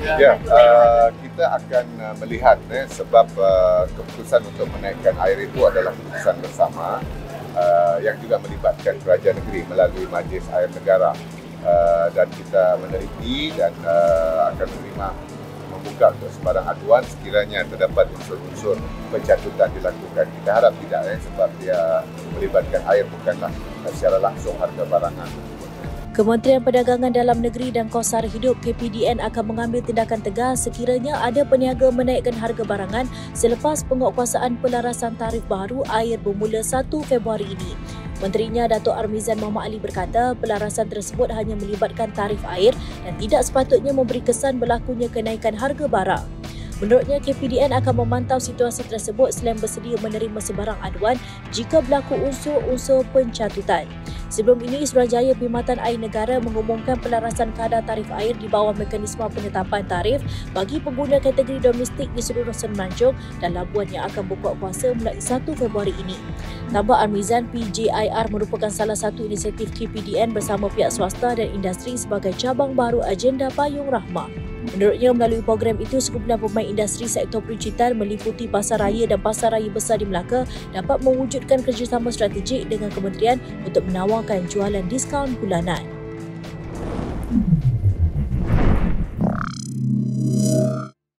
Ya, kita akan melihat sebab keputusan untuk menaikkan air itu adalah keputusan bersama yang juga melibatkan kerajaan negeri melalui Majlis Air Negara, dan kita meneliti dan akan menerima membuka untuk sebarang aduan sekiranya terdapat unsur-unsur pencatutan dilakukan. Kita harap tidak, sebab dia melibatkan air bukanlah secara langsung harga barangan. Kementerian Perdagangan Dalam Negeri dan Kos Sara Hidup KPDN akan mengambil tindakan tegas sekiranya ada peniaga menaikkan harga barangan selepas penguatkuasaan pelarasan tarif baharu air bermula 1 Februari ini. Menterinya Datuk Armizan Mohamad Ali berkata pelarasan tersebut hanya melibatkan tarif air dan tidak sepatutnya memberi kesan berlakunya kenaikan harga barang. Menurutnya, KPDN akan memantau situasi tersebut selain bersedia menerima sebarang aduan jika berlaku unsur-unsur pencatutan. Sebelum ini, Suruhanjaya Perkhidmatan Air Negara mengumumkan pelarasan kadar tarif air di bawah mekanisme penetapan tarif bagi pengguna kategori domestik di seluruh Semenanjung dan Labuan yang akan berkuat kuasa mulai 1 Februari ini. Tambah Armizan, PJIR merupakan salah satu inisiatif KPDN bersama pihak swasta dan industri sebagai cabang baru agenda Payung Rahmah. Menurutnya, melalui program itu, sekumpulan pemain industri sektor peruncitan meliputi pasar raya dan pasar raya besar di Melaka dapat mewujudkan kerjasama strategik dengan kementerian untuk menawarkan jualan diskaun bulanan.